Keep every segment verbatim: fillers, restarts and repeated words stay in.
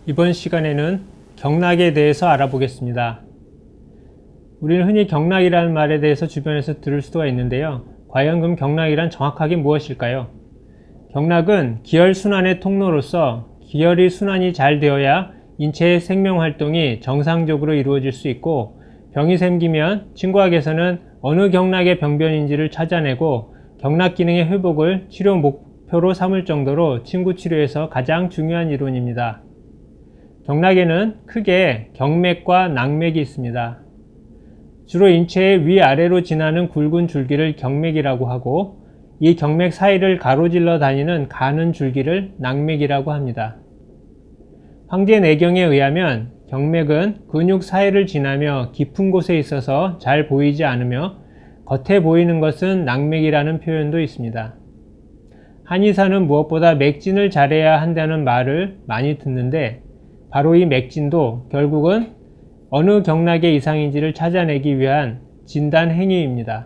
이번 시간에는 경락에 대해서 알아보겠습니다. 우리는 흔히 경락이라는 말에 대해서 주변에서 들을 수가 있는데요. 과연 그럼 경락이란 정확하게 무엇일까요? 경락은 기혈 순환의 통로로서 기혈이 순환이 잘 되어야 인체의 생명활동이 정상적으로 이루어질 수 있고, 병이 생기면 친구학에서는 어느 경락의 병변인지를 찾아내고 경락 기능의 회복을 치료 목표로 삼을 정도로 친구 치료에서 가장 중요한 이론입니다. 경락에는 크게 경맥과 낙맥이 있습니다. 주로 인체의 위아래로 지나는 굵은 줄기를 경맥이라고 하고, 이 경맥 사이를 가로질러 다니는 가는 줄기를 낙맥이라고 합니다. 황제내경에 의하면 경맥은 근육 사이를 지나며 깊은 곳에 있어서 잘 보이지 않으며 겉에 보이는 것은 낙맥이라는 표현도 있습니다. 한의사는 무엇보다 맥진을 잘해야 한다는 말을 많이 듣는데, 바로 이 맥진도 결국은 어느 경락의 이상인지를 찾아내기 위한 진단 행위입니다.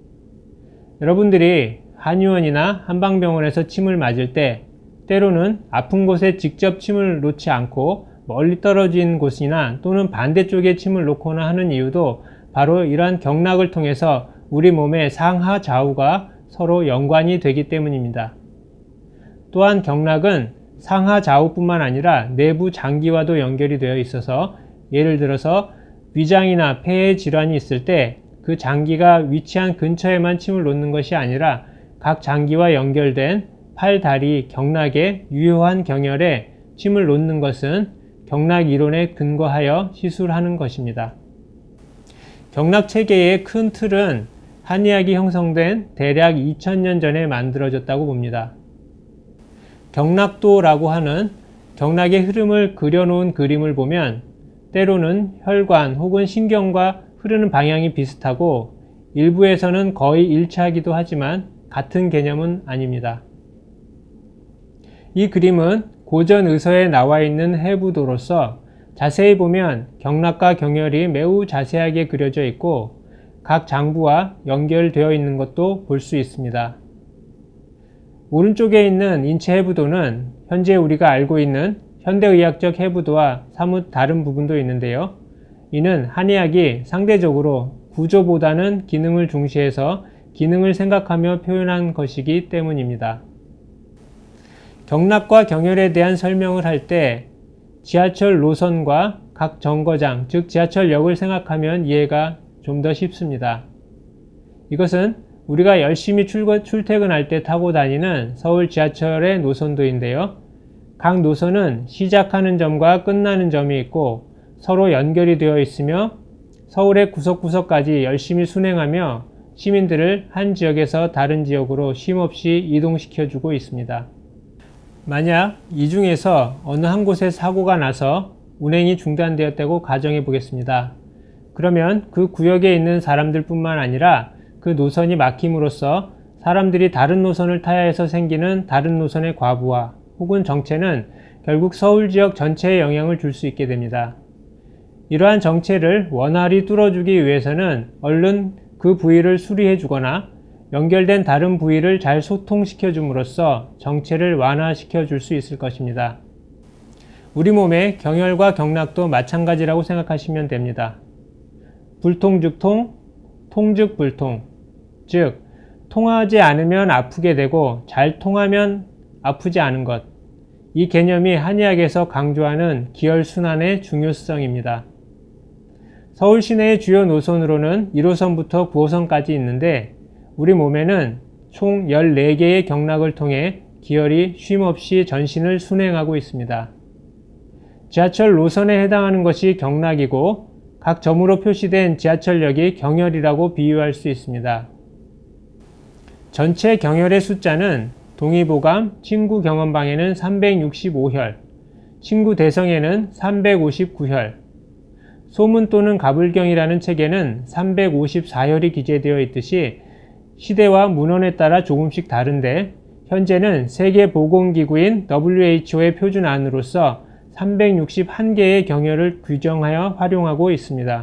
여러분들이 한의원이나 한방병원에서 침을 맞을 때 때로는 아픈 곳에 직접 침을 놓지 않고 멀리 떨어진 곳이나 또는 반대쪽에 침을 놓거나 하는 이유도 바로 이러한 경락을 통해서 우리 몸의 상하 좌우가 서로 연관이 되기 때문입니다. 또한 경락은 상하 좌우뿐만 아니라 내부 장기와도 연결이 되어 있어서, 예를 들어서 위장이나 폐에 질환이 있을 때 그 장기가 위치한 근처에만 침을 놓는 것이 아니라 각 장기와 연결된 팔, 다리, 경락의 유효한 경혈에 침을 놓는 것은 경락 이론에 근거하여 시술하는 것입니다. 경락 체계의 큰 틀은 한의학이 형성된 대략 이천 년 전에 만들어졌다고 봅니다. 경락도라고 하는 경락의 흐름을 그려놓은 그림을 보면 때로는 혈관 혹은 신경과 흐르는 방향이 비슷하고 일부에서는 거의 일치하기도 하지만 같은 개념은 아닙니다. 이 그림은 고전 의서에 나와 있는 해부도로서 자세히 보면 경락과 경혈이 매우 자세하게 그려져 있고 각 장부와 연결되어 있는 것도 볼 수 있습니다. 오른쪽에 있는 인체 해부도는 현재 우리가 알고 있는 현대의학적 해부도와 사뭇 다른 부분도 있는데요. 이는 한의학이 상대적으로 구조보다는 기능을 중시해서 기능을 생각하며 표현한 것이기 때문입니다. 경락과 경혈에 대한 설명을 할 때 지하철 노선과 각 정거장, 즉 지하철역을 생각하면 이해가 좀 더 쉽습니다. 이것은 우리가 열심히 출근, 출퇴근할 때 타고 다니는 서울 지하철의 노선도인데요. 각 노선은 시작하는 점과 끝나는 점이 있고 서로 연결이 되어 있으며 서울의 구석구석까지 열심히 순행하며 시민들을 한 지역에서 다른 지역으로 쉼없이 이동시켜주고 있습니다. 만약 이 중에서 어느 한 곳에 사고가 나서 운행이 중단되었다고 가정해 보겠습니다. 그러면 그 구역에 있는 사람들 뿐만 아니라 그 노선이 막힘으로써 사람들이 다른 노선을 타야 해서 생기는 다른 노선의 과부하 혹은 정체는 결국 서울 지역 전체에 영향을 줄 수 있게 됩니다. 이러한 정체를 원활히 뚫어주기 위해서는 얼른 그 부위를 수리해 주거나 연결된 다른 부위를 잘 소통시켜 줌으로써 정체를 완화시켜 줄 수 있을 것입니다. 우리 몸의 경혈과 경락도 마찬가지라고 생각하시면 됩니다. 불통 즉 통, 통 즉 불통, 즉 통하지 않으면 아프게 되고 잘 통하면 아프지 않은 것, 이 개념이 한의학에서 강조하는 기혈순환의 중요성입니다. 서울 시내의 주요 노선으로는 일 호선부터 구 호선까지 있는데 우리 몸에는 총 열네 개의 경락을 통해 기혈이 쉼없이 전신을 순행하고 있습니다. 지하철 노선에 해당하는 것이 경락이고 각 점으로 표시된 지하철역이 경혈이라고 비유할 수 있습니다. 전체 경혈의 숫자는 동의보감 친구경험방에는 삼백육십오 혈, 친구대성에는 삼백오십구 혈, 소문 또는 가불경이라는 책에는 삼백오십사 혈이 기재되어 있듯이 시대와 문헌에 따라 조금씩 다른데 현재는 세계보건기구인 더블유 에이치 오의 표준안으로서 삼백육십일 개의 경혈을 규정하여 활용하고 있습니다.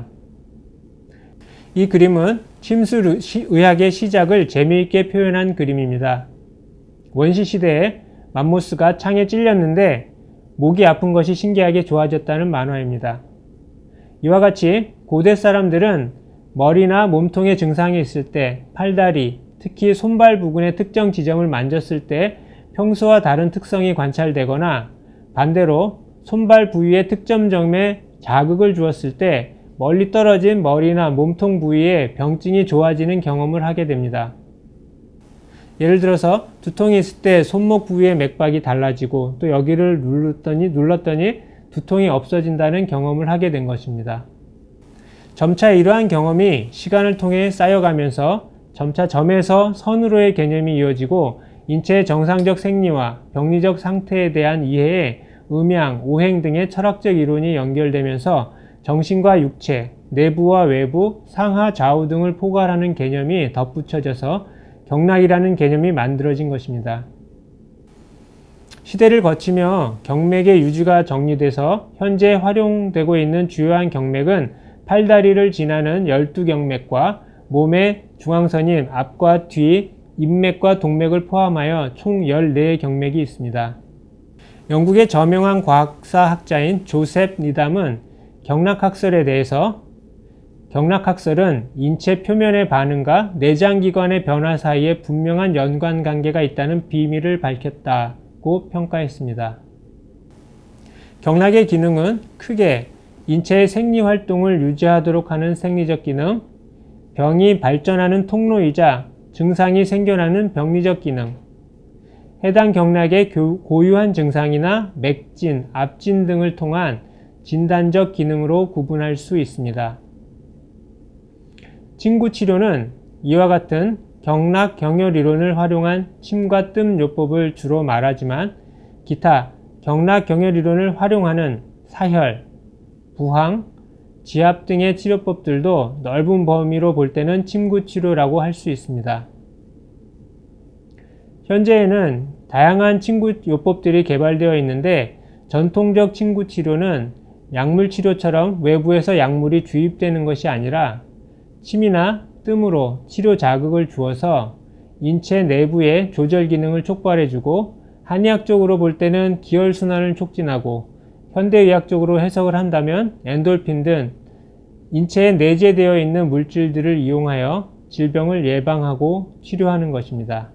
이 그림은 침술의학의 시작을 재미있게 표현한 그림입니다. 원시시대에 맘모스가 창에 찔렸는데 목이 아픈 것이 신기하게 좋아졌다는 만화입니다. 이와 같이 고대 사람들은 머리나 몸통에 증상이 있을 때 팔다리, 특히 손발 부근의 특정 지점을 만졌을 때 평소와 다른 특성이 관찰되거나 반대로 손발 부위의 특정 점에 자극을 주었을 때 멀리 떨어진 머리나 몸통 부위에 병증이 좋아지는 경험을 하게 됩니다. 예를 들어서 두통이 있을 때 손목 부위의 맥박이 달라지고 또 여기를 눌렀더니, 눌렀더니 두통이 없어진다는 경험을 하게 된 것입니다. 점차 이러한 경험이 시간을 통해 쌓여가면서 점차 점에서 선으로의 개념이 이어지고 인체의 정상적 생리와 병리적 상태에 대한 이해에 음양, 오행 등의 철학적 이론이 연결되면서 정신과 육체, 내부와 외부, 상하, 좌우 등을 포괄하는 개념이 덧붙여져서 경락이라는 개념이 만들어진 것입니다. 시대를 거치며 경맥의 유지가 정리돼서 현재 활용되고 있는 주요한 경맥은 팔다리를 지나는 열두 경맥과 몸의 중앙선인 앞과 뒤, 인맥과 동맥을 포함하여 총 열네 경맥이 있습니다. 영국의 저명한 과학사 학자인 조셉 니담은 경락학설에 대해서 경락학설은 인체 표면의 반응과 내장기관의 변화 사이에 분명한 연관관계가 있다는 비밀을 밝혔다고 평가했습니다. 경락의 기능은 크게 인체의 생리활동을 유지하도록 하는 생리적 기능, 병이 발전하는 통로이자 증상이 생겨나는 병리적 기능, 해당 경락의 고유한 증상이나 맥진, 압진 등을 통한 진단적 기능으로 구분할 수 있습니다. 침구치료는 이와 같은 경락 경혈 이론을 활용한 침과 뜸 요법을 주로 말하지만 기타 경락 경혈 이론을 활용하는 사혈, 부항, 지압 등의 치료법들도 넓은 범위로 볼 때는 침구치료라고 할 수 있습니다. 현재에는 다양한 침구요법들이 개발되어 있는데 전통적 침구치료는 약물치료처럼 외부에서 약물이 주입되는 것이 아니라 침이나 뜸으로 치료 자극을 주어서 인체 내부의 조절 기능을 촉발해주고 한의학적으로 볼 때는 기혈순환을 촉진하고 현대의학적으로 해석을 한다면 엔돌핀 등 인체에 내재되어 있는 물질들을 이용하여 질병을 예방하고 치료하는 것입니다.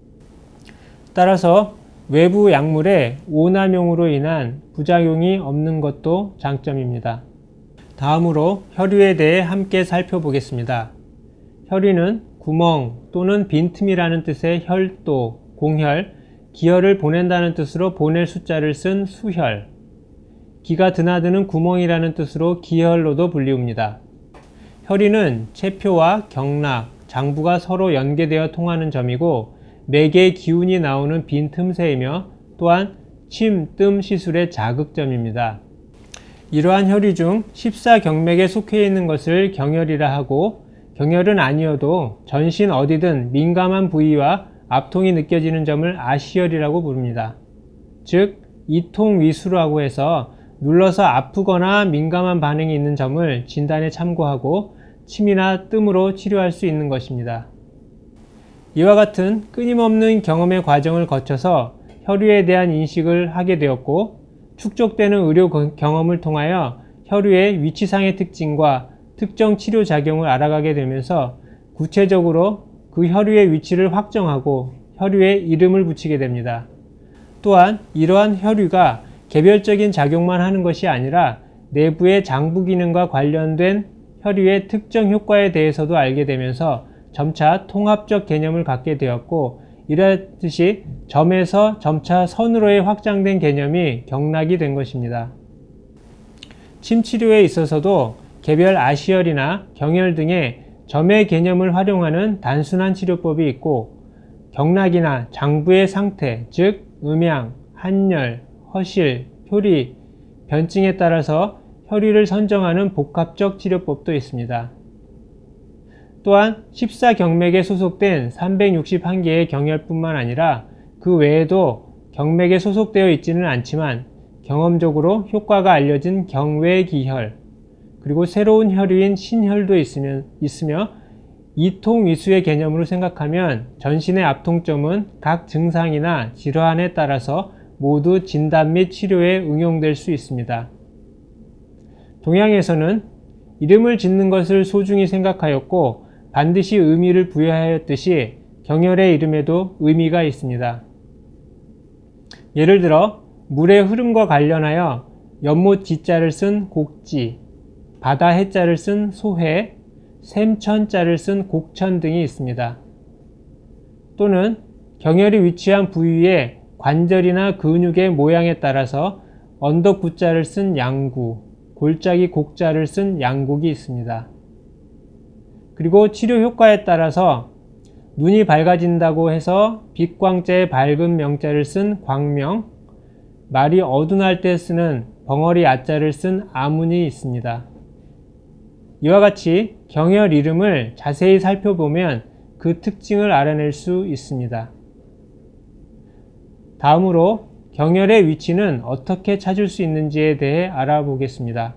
따라서 외부 약물의 오남용으로 인한 부작용이 없는 것도 장점입니다. 다음으로 혈유에 대해 함께 살펴보겠습니다. 혈유는 구멍 또는 빈틈이라는 뜻의 혈도, 공혈, 기혈을 보낸다는 뜻으로 보낼 숫자를 쓴 수혈, 기가 드나드는 구멍이라는 뜻으로 기혈로도 불리웁니다. 혈유는 체표와 경락, 장부가 서로 연계되어 통하는 점이고 맥의 기운이 나오는 빈 틈새이며 또한 침, 뜸 시술의 자극점입니다. 이러한 혈유 중 십사 경맥에 속해 있는 것을 경혈이라 하고 경혈은 아니어도 전신 어디든 민감한 부위와 압통이 느껴지는 점을 아시혈이라고 부릅니다. 즉 이통위수라고 해서 눌러서 아프거나 민감한 반응이 있는 점을 진단에 참고하고 침이나 뜸으로 치료할 수 있는 것입니다. 이와 같은 끊임없는 경험의 과정을 거쳐서 혈유에 대한 인식을 하게 되었고 축적되는 의료 경험을 통하여 혈유의 위치상의 특징과 특정 치료작용을 알아가게 되면서 구체적으로 그 혈유의 위치를 확정하고 혈유에 이름을 붙이게 됩니다. 또한 이러한 혈유가 개별적인 작용만 하는 것이 아니라 내부의 장부 기능과 관련된 혈유의 특정 효과에 대해서도 알게 되면서 점차 통합적 개념을 갖게 되었고 이렇듯이 점에서 점차 선으로의 확장된 개념이 경락이 된 것입니다. 침치료에 있어서도 개별 아시혈이나 경혈 등의 점의 개념을 활용하는 단순한 치료법이 있고 경락이나 장부의 상태, 즉 음양, 한열, 허실, 효리, 변증에 따라서 혈유를 선정하는 복합적 치료법도 있습니다. 또한 십사 경맥에 소속된 삼백육십일 개의 경혈뿐만 아니라 그 외에도 경맥에 소속되어 있지는 않지만 경험적으로 효과가 알려진 경외기혈, 그리고 새로운 혈유인 신혈도 있으며, 있으며 이통위수의 개념으로 생각하면 전신의 압통점은 각 증상이나 질환에 따라서 모두 진단 및 치료에 응용될 수 있습니다. 동양에서는 이름을 짓는 것을 소중히 생각하였고 반드시 의미를 부여하였듯이 경혈의 이름에도 의미가 있습니다. 예를 들어 물의 흐름과 관련하여 연못 지자를 쓴 곡지, 바다 해자를 쓴 소해, 샘천자를 쓴 곡천 등이 있습니다. 또는 경혈이 위치한 부위의 관절이나 근육의 모양에 따라서 언덕 구자를 쓴 양구, 골짜기 곡자를 쓴 양곡이 있습니다. 그리고 치료 효과에 따라서 눈이 밝아진다고 해서 빛광자의 밝은 명자를 쓴 광명, 말이 어둔할 때 쓰는 벙어리 아자를 쓴 아문이 있습니다. 이와 같이 경혈 이름을 자세히 살펴보면 그 특징을 알아낼 수 있습니다. 다음으로 경혈의 위치는 어떻게 찾을 수 있는지에 대해 알아보겠습니다.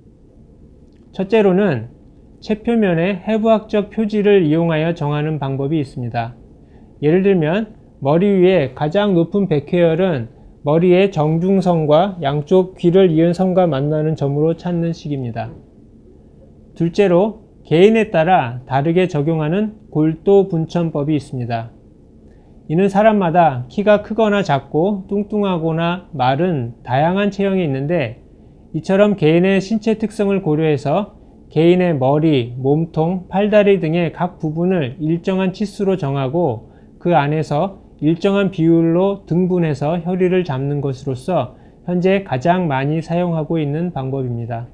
첫째로는 체표면에 해부학적 표지를 이용하여 정하는 방법이 있습니다. 예를 들면 머리 위에 가장 높은 백회혈은 머리의 정중선과 양쪽 귀를 이은 선과 만나는 점으로 찾는 식입니다. 둘째로 개인에 따라 다르게 적용하는 골도 분천법이 있습니다. 이는 사람마다 키가 크거나 작고 뚱뚱하거나 마른 다양한 체형이 있는데 이처럼 개인의 신체 특성을 고려해서 개인의 머리, 몸통, 팔다리 등의 각 부분을 일정한 치수로 정하고 그 안에서 일정한 비율로 등분해서 혈위를 잡는 것으로서 현재 가장 많이 사용하고 있는 방법입니다.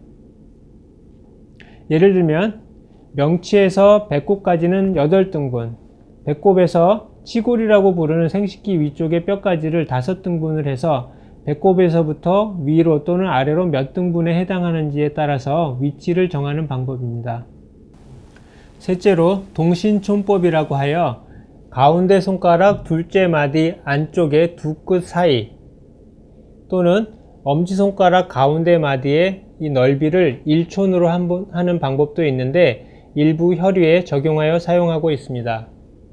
예를 들면 명치에서 배꼽까지는 여덟 등분, 배꼽에서 치골이라고 부르는 생식기 위쪽의 뼈까지를 다섯 등분을 해서 배꼽에서부터 위로 또는 아래로 몇 등분에 해당하는지에 따라서 위치를 정하는 방법입니다. 셋째로 동신촌법이라고 하여 가운데 손가락 둘째 마디 안쪽의 두 끝 사이 또는 엄지손가락 가운데 마디의 이 넓이를 일촌으로 하는 방법도 있는데 일부 혈위에 적용하여 사용하고 있습니다.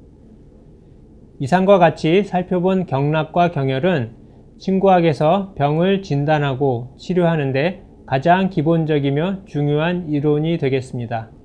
이상과 같이 살펴본 경락과 경혈은 신구학에서 병을 진단하고 치료하는 데 가장 기본적이며 중요한 이론이 되겠습니다.